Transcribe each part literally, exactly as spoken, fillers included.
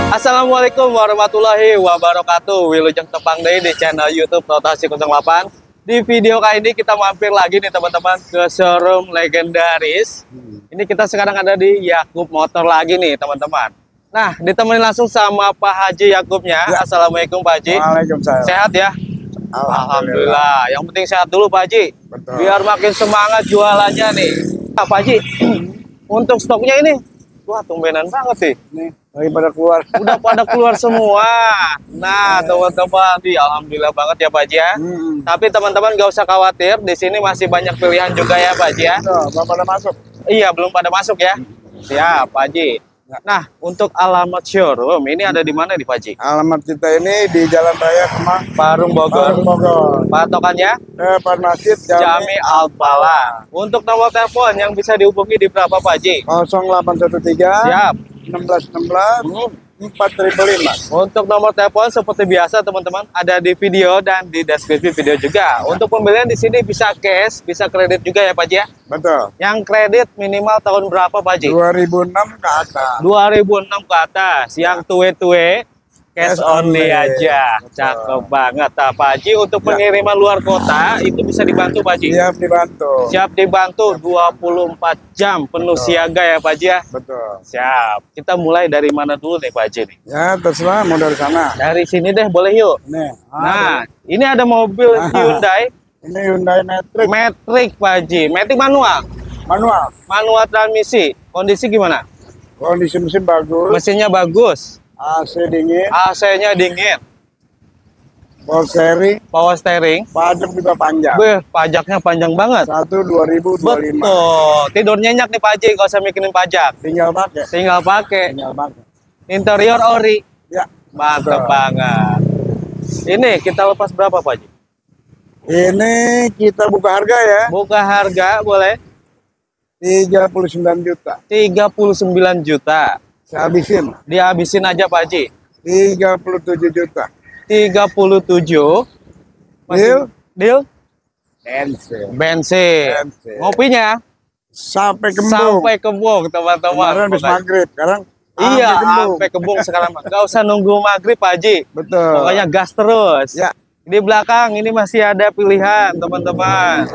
Assalamualaikum warahmatullahi wabarakatuh. Wilujeng Tepang Day di channel YouTube Rotasi nol delapan. Di video kali ini kita mampir lagi nih teman-teman ke showroom legendaris. Ini kita sekarang ada di Yakub Motor lagi nih teman-teman. Nah, ditemani langsung sama Pak Haji Yakubnya. Ya. Assalamualaikum Pak Haji. Waalaikumsalam. Sehat ya? Alhamdulillah. Alhamdulillah. Yang penting sehat dulu Pak Haji. Betul. Biar makin semangat jualannya nih. Nah, Pak Haji, untuk stoknya ini, wah tumbenan banget sih. Nih, lagi pada keluar. Udah pada keluar semua. Nah, teman-teman, di alhamdulillah banget ya Pak Haji ya. Hmm. Tapi teman-teman gak usah khawatir, di sini masih banyak pilihan juga ya Pak Haji ya. Tuh, belum pada masuk. Iya, belum pada masuk ya. Siap Pak Haji. Nah, untuk alamat showroom ini ada di mana nih Pak Haji? Alamat kita ini di Jalan Raya Kemang, Parung Bogor. Parung Bogor. Patokannya? Depan Masjid Jami, Jami Al-Falah. Untuk nomor telepon yang bisa dihubungi di berapa Pak Haji? nol delapan satu tiga. Siap. enam belas enam belas. Hmm. empat ribu lima. Untuk nomor telepon seperti biasa teman-teman ada di video dan di deskripsi video juga. Untuk pembelian di sini bisa cash, bisa kredit juga ya Pak Haji ya. Betul. Yang kredit minimal tahun berapa Pak Haji? dua ribu enam ke atas. dua ribu enam ke atas. Yang tue-tue cash only aja. Cakep banget. Nah, Pak Haji untuk pengiriman luar kota itu bisa dibantu Pak Haji? Siap dibantu. Siap dibantu dua puluh empat jam penuh Betul. Siaga ya Pak Haji ya? Betul. Siap. Kita mulai dari mana dulu nih Pak Haji nih? Ya terserah mau dari sana. Dari sini deh boleh yuk. Nih. Nah, ini ada mobil Hyundai. Ini Hyundai Matrix. Matrix Pak Haji. Matrix manual. Manual. Manual transmisi. Kondisi gimana? Kondisi mesin bagus. Mesinnya bagus. A C dingin. A C-nya dingin. Power steering. Power steering. Pajak juga panjang. Beh, pajaknya panjang banget. Satu dua ribu dua puluh lima. Betul. Tidur nyenyak nih Pak Haji, gak usah mikirin pajak. Tinggal pakai. Tinggal pakai. Tinggal pakai. Interior ori. Ya. Mantap banget. Ini kita lepas berapa Pak Haji? Ini kita buka harga ya. Buka harga boleh? tiga puluh sembilan juta. tiga puluh sembilan juta. Saya habisin. Dihabisin aja Pak Haji. tiga puluh tujuh juta. tiga puluh tujuh. Deal? Deal? Bensin. Bensin. Bensin. Ngopinya? Sampai kembung. Sampai kembung teman-teman. Kemarin habis maghrib. Sekarang iya, sampai kembung sekarang. Gak usah nunggu maghrib Pak Haji. Betul. Pokoknya gas terus. Ya. Di belakang ini masih ada pilihan teman-teman.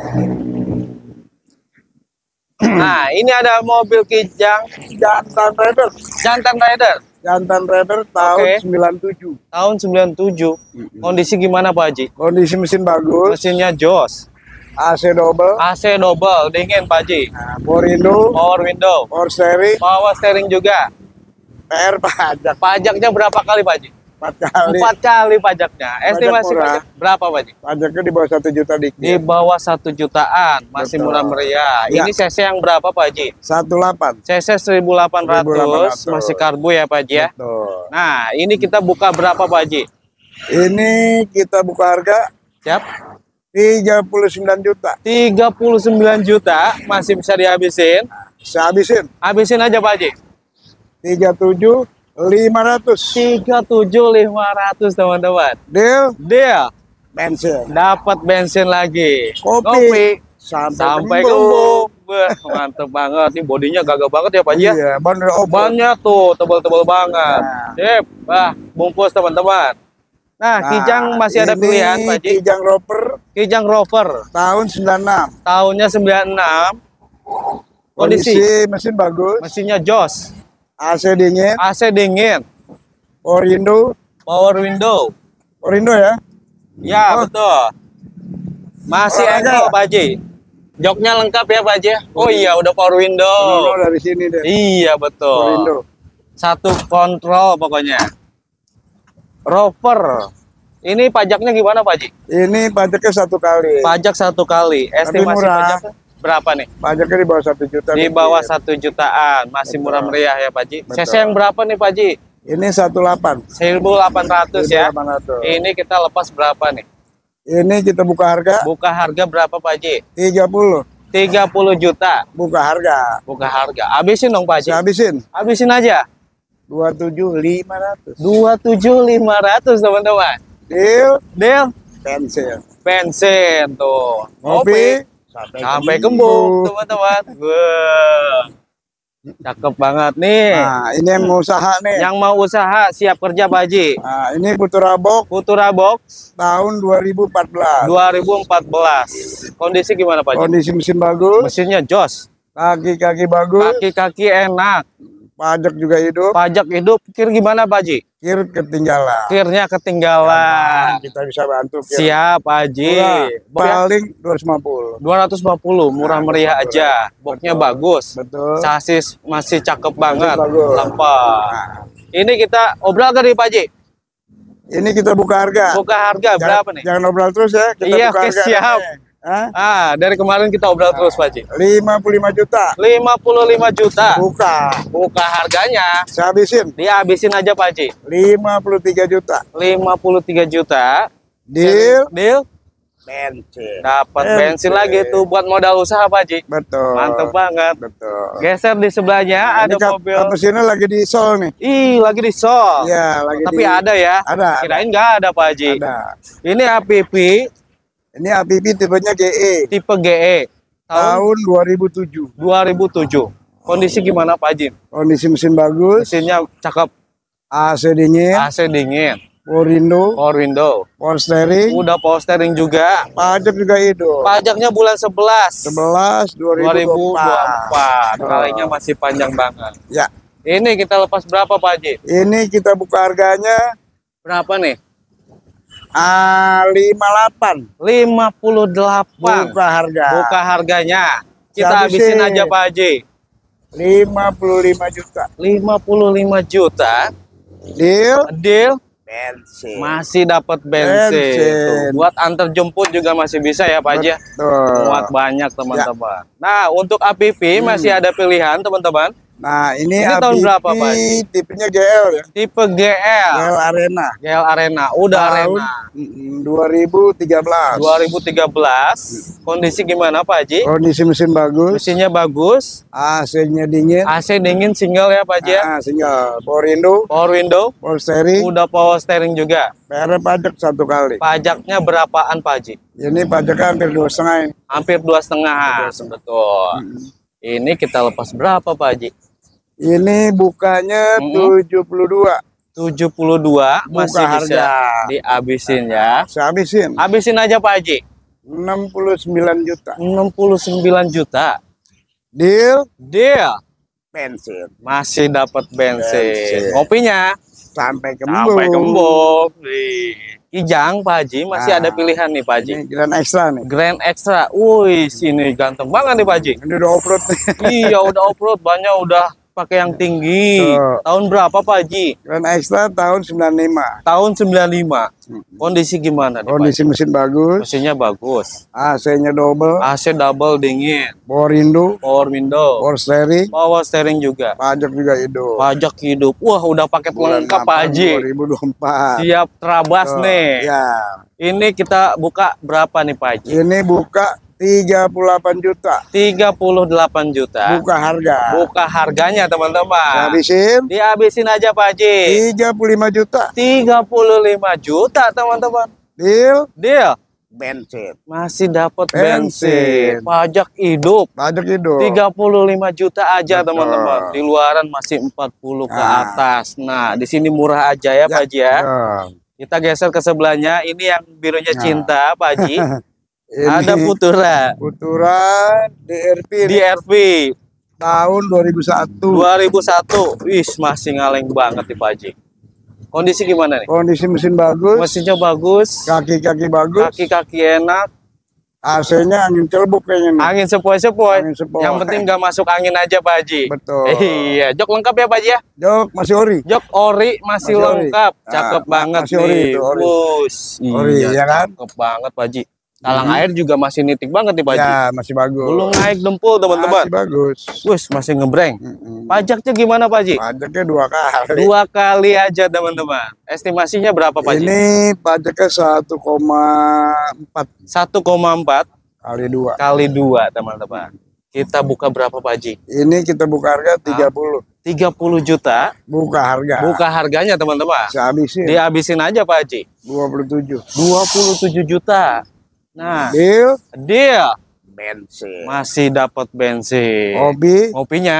Nah, ini ada mobil Kijang Jantan Rider. Jantan Rider. Jantan Rider tahun Oke. sembilan puluh tujuh. Tahun sembilan puluh tujuh. Kondisi gimana Pak Haji? Kondisi mesin bagus. Mesinnya jos. A C double. A C double, dingin Pak Haji. Nah, power window. Power window. Power steering. Power steering juga. P R pajak. Pajaknya berapa kali Pak Haji? Empat kali. Empat kali pajaknya. Estimasi murah. pajak berapa Pak Haji? Pajaknya di bawah satu juta dikit. Di bawah satu jutaan, masih Betul. murah meriah. Ya. Ini C C yang berapa Pak Haji? satu delapan. C C seribu delapan ratus, seribu delapan ratus. masih karbo ya Pak Haji ya. Betul. Nah, ini kita buka berapa Pak Haji? Ini kita buka harga Siap. tiga puluh sembilan juta. tiga puluh sembilan juta, masih bisa dihabisin. Saya habisin. Habisin aja Pak Haji. tiga puluh tujuh lima ratus. tiga puluh tujuh lima ratus teman-teman. Deal. Deal. Bensin. Dapat bensin lagi. Kopi. Sampai, Sampai kembung. kembung. Wah, mantep banget. Ini bodinya gagah banget ya Pak Haji ya. Iya, ban udah open. Bannya tuh tebal-tebal banget. Nah. Sip. Wah, bungkus teman-teman. Nah, Nah, Kijang masih ada ini pilihan Pak Haji. Kijang Rover Kijang Rover. tahun sembilan puluh enam. Tahunnya sembilan puluh enam. Kondisi, Kondisi mesin bagus. mesinnya jos. A C dingin. A C dingin. Power window. Power window. Power window ya. Ya, Oh. betul. Masih Olahraga. engkel Pak Haji. Joknya lengkap ya Pak Haji. Oh iya, udah power window. Window dari sini deh. Iya, Power betul. window. Satu kontrol pokoknya. Rover. Ini pajaknya gimana Pak Haji? Ini pajaknya satu kali. Pajak satu kali. Estimasi murah. pajaknya berapa nih? Pajaknya di bawah satu juta. Di dikit. bawah satu jutaan. Masih Betul. murah meriah ya Pak Haji. C C Betul. yang berapa nih Pak Haji? Ini satu delapan. seribu delapan ratus ya. seribu delapan ratus. Ini kita lepas berapa nih? Ini kita buka harga Buka harga berapa Pak Haji? tiga puluh. tiga puluh juta. Buka harga. Buka harga. Habisin dong Pak Haji. Saya habisin. Habisin aja. dua puluh tujuh lima ratus. dua puluh tujuh lima ratus teman-teman. Deal. Deal. Bensin. Bensin tuh. Kopi. Sampai kembung teman-teman. Wah. Cakep banget nih. Nah, ini yang mau usaha nih. Yang mau usaha siap kerja Pak Haji. Nah, ini Futura Box Futura Box tahun dua ribu empat belas. dua ribu empat belas. Kondisi gimana Pak Haji? Kondisi mesin bagus, Mesinnya jos. kaki-kaki bagus, Kaki-kaki enak. pajak juga hidup. Pajak hidup. Kir gimana Pak Haji? Kir ketinggalan. Kirnya ketinggalan. Kita bisa bantu. Kir. Siap Pak Haji. Murah, paling dua ratus lima puluh. dua ratus lima puluh, murah Nah, meriah betul, aja. Boxnya bagus. Betul. Sasis masih cakep banget. bagus. Lempar. Nah, Ini kita obral tadi Pak Haji. ini kita buka harga. Buka harga Jangan- berapa nih? Jangan obral terus ya. Kita Iya, buka oke, harga. siap. nih. Hah? Ah, dari kemarin kita obral terus Pak Haji. lima puluh lima juta. lima puluh lima juta. Buka. Buka harganya. Saya habisin. Dihabisin aja Pak Haji. lima puluh tiga juta. lima puluh tiga juta. Deal. Deal. Bensin. Dapat Bensin. bensin lagi tuh buat modal usaha Pak Haji. Betul. Mantep banget. Betul. Geser di sebelahnya ada Ini kap- mobil. mesinnya lagi di sol nih. Ih, lagi di sol. Iya, lagi Tapi di, ada ya? Ada. Kirain nggak ada Pak Haji. Ada. Ini A P P Ini A P P tipenya G E tipe G E tahun tahun dua ribu tujuh. dua ribu tujuh. Kondisi gimana Pak Haji? Kondisi mesin bagus, Mesinnya cakep, A C dingin, A C dingin, power window, power window, power steering, udah power steering juga. pajak juga hidup. Pajaknya bulan sebelas sebelas dua dua ribu ribu dua dua puluh puluh empat. empat. Kalinya masih panjang banget. Ya, Ini kita lepas berapa Pak Haji? ini kita buka harganya Berapa nih? A lima puluh delapan. lima puluh delapan. Buka harga. Buka harganya. Kita Habisin. habisin aja Pak Haji. lima puluh lima juta. lima puluh lima juta. Deal. Deal. Bensin. Masih dapat bensin. Bensin. Tuh, buat antar jemput juga masih bisa ya Pak Haji. Betul. Muat banyak teman-teman. Nah, untuk A P P masih ada pilihan teman-teman. Nah, ini, Ini A P P tahun berapa, Pak Haji? tipenya G L ya. Tipe G L. G L Arena. G L Arena. Udah Tahun Arena. mm, dua ribu tiga belas. dua ribu tiga belas. Kondisi gimana Pak Haji? Kondisi mesin bagus, Mesinnya bagus. A C-nya dingin, A C dingin single ya Pak Haji ya. ah, single, power window, Power window. power steering, Udah power steering juga. P R pajak satu kali. Pajaknya berapaan Pak Haji? Ini pajaknya hampir dua setengah. ini. Hampir dua setengah. Betul. Ini kita lepas berapa Pak Haji? Ini bukanya Mm-mm. tujuh puluh dua. tujuh puluh dua Buka masih bisa harga. dihabisin ya. Saya habisin Habisin aja Pak Haji. enam puluh sembilan juta. enam puluh sembilan juta. Deal Deal. bensin Masih dapat bensin. Bensin. Kopinya sampai kembung. sampai kembung. Wih. Kijang Pak Haji masih Nah, ada pilihan nih Pak Haji. Ini grand extra nih. Grand Extra. Wih, sini ganteng banget nih Pak Haji. Ini udah off road nih. Iya, udah off-road, banyak udah pakai yang tinggi. Tuh. Tahun berapa Pak Haji? Grand extra tahun sembilan puluh lima. Tahun sembilan puluh lima. Kondisi gimana nih Pak Kondisi mesin Haji? bagus, Mesinnya bagus. A C-nya double, A C double dingin. power window, Power window. power steering, Power steering juga. pajak juga hidup. Pajak hidup. Wah, udah paket Bulan lengkap Pak delapan Haji. dua ribu dua puluh empat. Siap terabas Tuh, nih. Ya. Ini kita buka berapa nih Pak Haji? Ini buka tiga puluh delapan juta. tiga puluh delapan juta. Buka harga. Buka harganya teman-teman. Habisin Dihabisin aja Pak Haji. tiga puluh lima juta. tiga puluh lima juta teman-teman. Deal Deal. bensin. Masih dapat Bensin. bensin. Pajak hidup. Pajak hidup. tiga puluh lima juta aja Betul. teman-teman. Di luaran masih empat puluh ke Nah. atas. Nah, di sini murah aja ya, Pak Haji ya. Ya. Kita geser ke sebelahnya. Ini yang birunya Nah. cinta Pak Haji. Ini Ada Futura. Futura D R V D R V tahun dua ribu satu. dua ribu satu. Wih, masih ngaleng banget nih Pak Haji. Kondisi gimana nih? Kondisi mesin bagus, Mesinnya bagus. kaki-kaki bagus, Kaki-kaki enak. A C-nya angin celbuk kayaknya nih. Angin sepoi-sepoi. Angin sepoi. Yang penting nggak masuk angin aja Pak Haji. Betul. Iya, jok lengkap ya Pak Haji ya. Jok masih ori. Jok ori masih, Masih ori. lengkap. Nah, Cakep ma- banget masih ori nih. itu, ori. Bus. Ori, Iya, ya kan? cakep banget Pak Haji. Talang Mhm. air juga masih nitik banget nih Pak Haji. Ya, masih bagus. Belum naik dempul teman-teman. Masih bagus. Wus, masih ngebreng. Mm-mm. Pajaknya gimana Pak Haji? Pajaknya dua kali. Dua kali aja teman-teman. Estimasinya berapa Pak Haji? Ini pajaknya satu koma empat satu koma empat kali dua. kali dua teman-teman. Kita buka berapa Pak Haji? Ini kita buka harga tiga puluh. tiga puluh juta. Buka harga. Buka harganya teman-teman. Saya habisin. Dihabisin aja Pak Haji. dua puluh tujuh. dua puluh tujuh juta. Nah, Deal deal. bensin. Masih dapat bensin. Hobi Ngopinya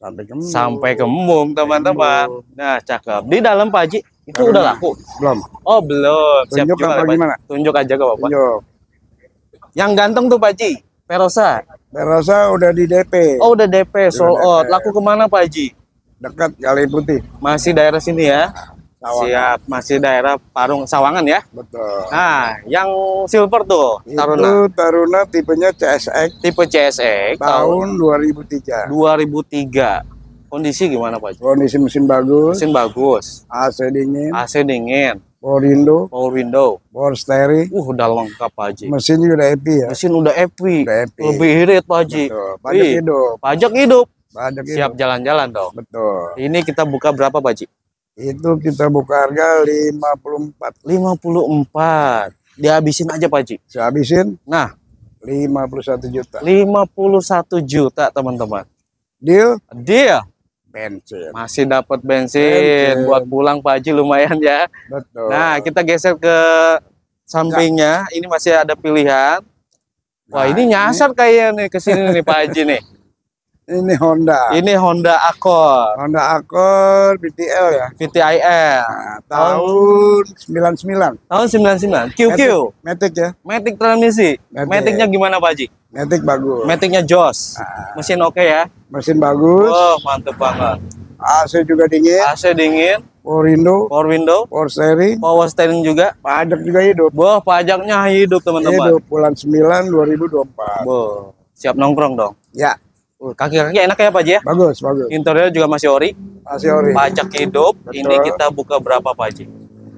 Sampai kembung. Sampai kembung, teman-teman. Nah, cakep. Di dalam Pak Haji, itu Karena udah laku? Belum. Oh, belum. Siap Tunjuk jual, apa ya, Pak? gimana? Tunjuk aja gak apa-apa. Tunjuk. Yang ganteng tuh Pak Haji, Perosa. Perosa udah di D P. Oh, udah D P, sold Udah out. D P. Laku kemana Pak Haji? Dekat Kali Putih. Masih daerah sini ya? Sawangan. Siap, masih daerah Parung Sawangan ya? Betul. Nah, yang silver tuh, Taruna. Itu Taruna tipenya C S X Tipe C S X tahun dua ribu tiga. dua ribu tiga. Kondisi gimana Pak Haji? Kondisi mesin bagus, Mesin bagus, A C dingin, A C dingin, power window, power window. power steering, Uh, udah lengkap Pak Haji. mesin juga udah happy ya. Mesin udah epi, Udah happy. lebih irit Pak Haji. Betul. Pajak Wih, hidup. Pajak hidup. Pajak Siap hidup. jalan-jalan dong. Betul. Ini kita buka berapa Pak Haji? Itu kita buka harga lima puluh empat. lima puluh empat. Dihabisin aja Pak Haji. Saya habisin Nah, lima puluh satu juta. lima puluh satu juta teman-teman. Deal Dia bensin. masih dapat bensin, Bensin. buat pulang Pak Haji lumayan ya. Betul. Nah, kita geser ke sampingnya. Ini masih ada pilihan. Wah, Nah, ini nyasar kayaknya nih ke sini nih Pak Haji nih. ini Honda. Ini Honda Accord Honda Accord B T L ya. V T I L Nah, tahun sembilan puluh sembilan. tahun sembilan puluh sembilan. Q Q. Matic ya. Matic transmisi. Matic. Maticnya gimana Pak Haji? Matic bagus. Maticnya jos. Ah. Mesin oke ya. Mesin bagus. Oh, mantep banget. A C juga dingin. A C dingin, Power window. power window, Power steering. power steering juga. Pajak juga hidup. Wah, pajaknya hidup teman-teman. Hidup bulan sembilan dua ribu dua puluh empat. Wah, siap nongkrong dong. Ya, Uh, Kaki-kaki enak ya Pak Haji ya. bagus, bagus. Interior juga masih ori. Masih ori. Pajak hidup. Betul. Ini kita buka berapa Pak Haji?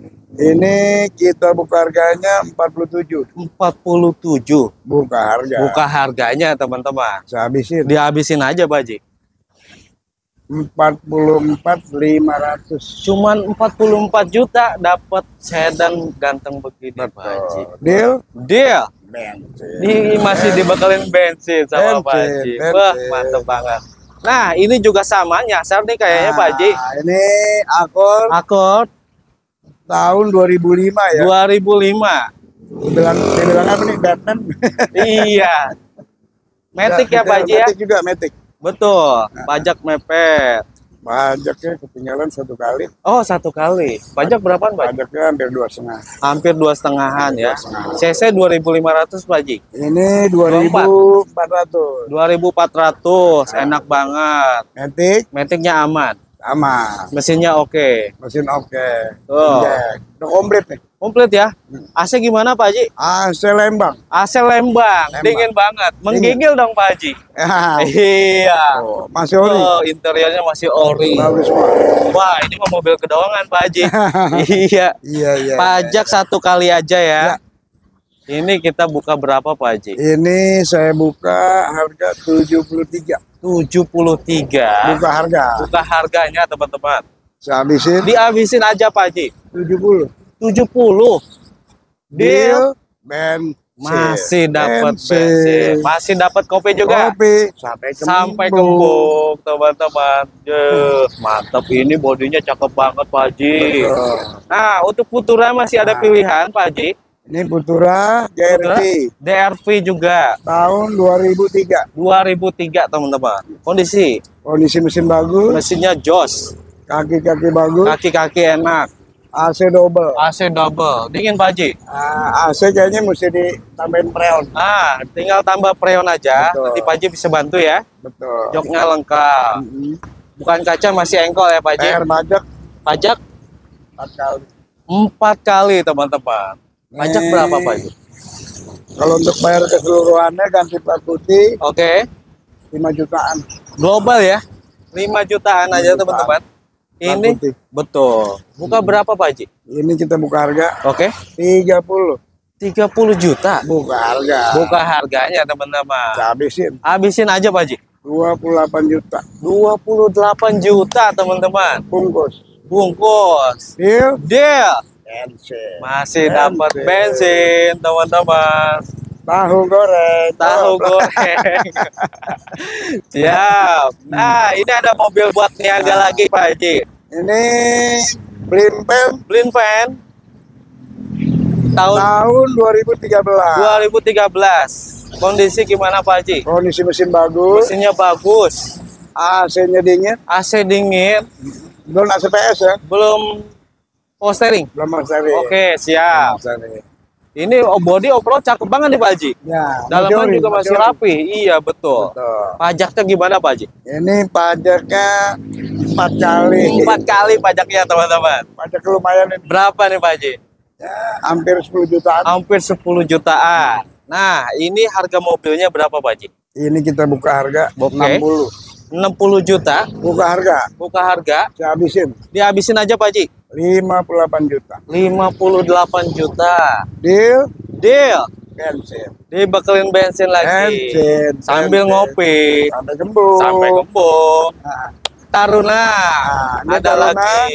Ini kita buka harganya empat puluh tujuh. empat puluh tujuh. Buka harga. Buka harganya teman-teman. Saya habisin Dihabisin aja Pak Haji. empat puluh empat lima ratus. Cuman empat puluh empat juta dapat sedan ganteng begini Pak Haji. Deal Deal. bensin. Ini masih dibekalin bensin sama Bensin, Pak Haji. bensin. Wah, mantep banget. Nah, ini juga sama nyasar nih kayaknya Pak Haji. Nah, ini Accord Accord tahun dua ribu lima ya. dua ribu lima. Dibilang, dibilang apa nih Batman? Iya. Matic ya Pak Haji ya. Matic juga Matic. Betul. Pajak mepet. Pajaknya ketinggalan satu kali. Oh, satu kali. Pajak berapaan Pak Haji? Pajaknya hampir dua setengah. Hampir dua setengahan ya. setengah. C C dua ribu lima ratus Pak Haji. Ini dua ribu empat ratus. dua ribu empat ratus. Enak banget. Matic Maticnya aman. aman. Mesinnya oke. Mesin oke. Oh. Injek. Udah komplit nih. Komplit ya. A C gimana Pak Haji? A C Lembang. A C Lembang, Lembang. dingin banget. Menggigil dong Pak Haji. Ya. Iya. Oh, masih ori. Oh, interiornya masih ori. Bagus banget. Wah, ini mah mobil kedongan Pak Haji. Iya. Iya, iya. Pajak iya. satu kali aja ya. Ya. Ini kita buka berapa Pak Haji? Ini saya buka harga tujuh puluh tiga. tujuh puluh tiga. Buka harga. Buka harganya teman-teman. Saya habisin Dihabisin aja Pak Haji. tujuh puluh. tujuh puluh. Deal. Deal bensin. Masih dapat bensin. Masih dapat kopi juga. Kopi sampai kembung. Sampai kembung teman-teman. Yeuh, mantap, ini bodinya cakep banget Pak Haji. Betul. Nah, untuk Futura masih ada Nah. pilihan Pak Haji. Ini Futura D R V D R V juga tahun dua ribu tiga. dua ribu tiga teman-teman. Kondisi Kondisi mesin bagus, mesinnya jos, kaki-kaki bagus, kaki-kaki enak, A C double. A C double. Dingin Pak Haji. Ah, A C kayaknya mesti ditambahin freon. Ah, tinggal tambah freon aja. Betul. Nanti Pak Haji bisa bantu ya. Betul. Joknya lengkap. Mm-hmm. Bukan kaca, masih engkol ya Pak Haji. Air pajak Pajak empat kali. empat kali teman-teman. Pajak Nih, berapa Pak Haji? Kalau untuk bayar keseluruhannya ganti plat putih Oke. lima jutaan. Global ya. lima jutaan aja lima jutaan. teman-teman. Plat Ini putih. betul. Buka berapa Pak Haji? Ini kita buka harga Oke. tiga puluh. tiga puluh juta. Buka harga. Buka harganya teman-teman. Saya habisin Habisin aja Pak Haji. dua puluh delapan juta. dua puluh delapan juta teman-teman. Bungkus. Bungkus. Deal Deal. bensin. Masih dapat bensin teman-teman. Tahu goreng. Tahu Oh, goreng. Siap. Nah, ini ada mobil buat niaga lagi Pak Haji. Ini Blimpem Blind fan. Tahun tahun dua ribu tiga belas. dua ribu tiga belas. Kondisi gimana Pak Haji? Kondisi mesin bagus. Mesinnya bagus. A C-nya dingin. A C dingin. Belum A C P S ya? Belum power steering. Belum power steering. Oke, siap. Power steering. Ini body overall cakep banget nih Pak Haji. Ya, Dalaman Majori, juga masih Majori. rapi. Iya, betul. Betul. Pajaknya gimana Pak Haji? Ini pajaknya empat kali. Empat kali pajaknya teman-teman. Pajak lumayan ini. Berapa nih Pak Haji? Ya, hampir sepuluh jutaan. Hampir sepuluh jutaan. Nah, ini harga mobilnya berapa Pak Haji? Ini kita buka harga Oke. enam puluh. enam puluh juta. Buka harga, Buka harga. saya habisin Dihabisin aja Pak Haji. lima puluh delapan juta. lima puluh delapan juta. Deal Deal. bensin. Dibekelin bensin lagi. Bensin. Sambil bensin. ngopi. Sampai gembung. Sampai gembung. Nah, Taruna. ini Ada Taruna. lagi.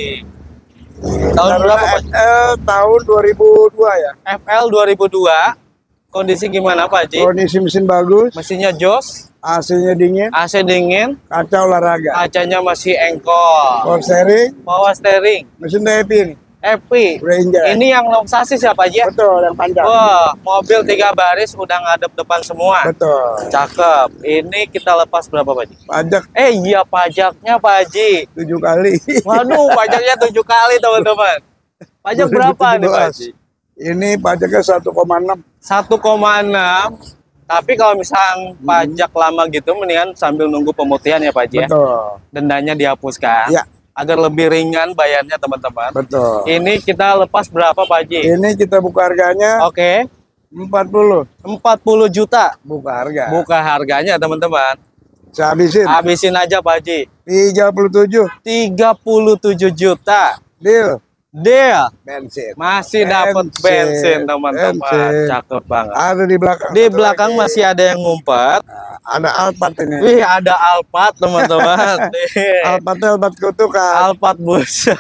Tahun Taruna berapa Pak? F L tahun dua ribu dua ya. F L dua ribu dua. Kondisi gimana Pak Haji? Kondisi mesin bagus, Mesinnya jos, A C-nya dingin, A C dingin, kaca olahraga, kacanya masih engkol, power steering, power steering, mesin D P ini, Epi. Ranger. Ini yang long sasis ya Pak Haji ya? Betul, yang panjang. Wah, mobil tiga baris udah ngadep depan semua. Betul. Cakep. Ini kita lepas berapa Pak Haji? Pajak Eh iya pajaknya Pak Haji. tujuh kali. Waduh, pajaknya tujuh kali teman-teman. Pajak berapa nih Pak Haji? Ini pajaknya satu koma enam. satu koma enam. Tapi kalau misalnya pajak lama gitu, mendingan sambil nunggu pemutihan ya Pak Haji ya. Betul. Dendanya dihapuskan. Ya. Agar lebih ringan bayarnya teman-teman. Betul. Ini kita lepas berapa Pak Haji? Ini kita buka harganya Oke. empat puluh. empat puluh juta. Buka harga. Buka harganya teman-teman. Saya habisin Habisin aja Pak Haji. tiga puluh tujuh. tiga puluh tujuh juta. Deal. Deal. Bensin. Masih dapat Bensin. bensin teman-teman. Bensin. Cakep banget. Ada di belakang. Di satu belakang lagi. masih ada yang ngumpet. Nah, ada Alphard ini. Wih, ada Alphard teman-teman. Nih. Alphardnya Alphard kutukan. Alphard bus.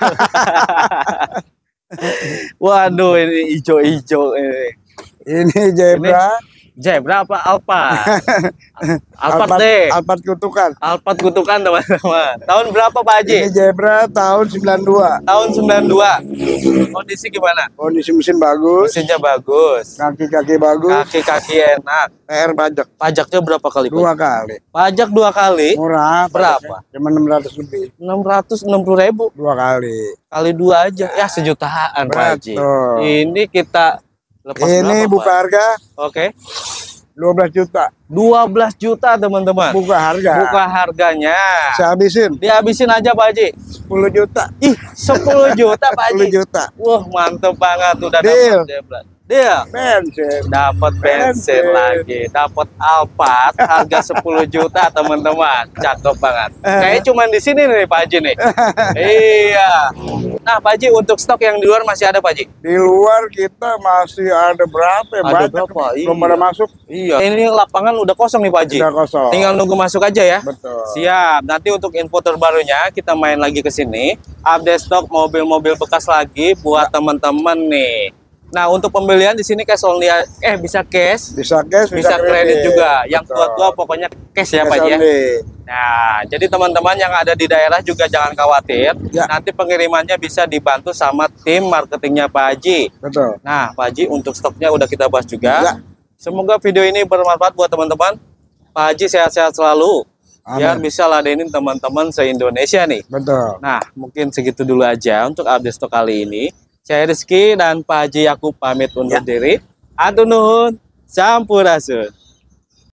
Waduh, ini hijau-hijau ini. Ini Zebra. Zebra apa Alphard? Alphard Alphard, deh. Alphard kutukan. Alphard kutukan teman-teman. Tahun berapa Pak Haji? Ini Zebra tahun sembilan dua. Tahun sembilan dua. Kondisi gimana? Kondisi mesin bagus. Mesinnya bagus. Kaki-kaki bagus. Kaki-kaki enak. P R pajak. Pajaknya berapa kali Pak? Dua kali. Pajak dua kali. Murah. Berapa? pajaknya. Cuma enam ratus lebih. enam ratus enam puluh ribu. Dua kali. Kali dua aja. Ya sejutaan Pak Haji. Betul. Ini kita lepas Ini berapa, buka Pak? harga Oke. dua belas juta. dua belas juta teman-teman. Buka harga. Buka harganya. Saya habisin Dihabisin aja Pak Haji. sepuluh juta. Ih, sepuluh juta Pak sepuluh Haji. juta. Wah, mantep banget udah Deal. dapat Zebra. Deal. Bensin. Dapat bensin Bensin. lagi, dapat Alphard harga sepuluh juta teman-teman. Cakep banget. Kayaknya cuma di sini nih Pak Haji nih. Iya. Nah, Pak Haji untuk stok yang di luar masih ada Pak Haji? Di luar kita masih ada berapa? ya? Ada Banyak. berapa? Belum Iya. pada masuk. Iya. Ini lapangan udah kosong nih Pak Haji. Sudah kosong. Tinggal nunggu masuk aja ya. Betul. Siap. Nanti untuk info terbarunya kita main lagi ke sini, update stok mobil-mobil bekas lagi buat teman-teman nih. Nah, untuk pembelian di sini cash only eh bisa cash, Bisa cash, bisa kredit juga. Yang Betul. tua-tua pokoknya cash ya Cash Pak Haji ya. only. Nah, jadi teman-teman yang ada di daerah juga jangan khawatir. Ya. Nanti pengirimannya bisa dibantu sama tim marketingnya Pak Haji. Betul. Nah, Pak Haji untuk stoknya udah kita bahas juga. Ya. Semoga video ini bermanfaat buat teman-teman. Pak Haji sehat-sehat selalu. Biar Amin. bisa ladenin teman-teman se-Indonesia nih. Betul. Nah, mungkin segitu dulu aja untuk update stok kali ini. Saya Rizky dan Pak Haji Yakub pamit undur Ya. diri. Atur nuhun, sampurasun.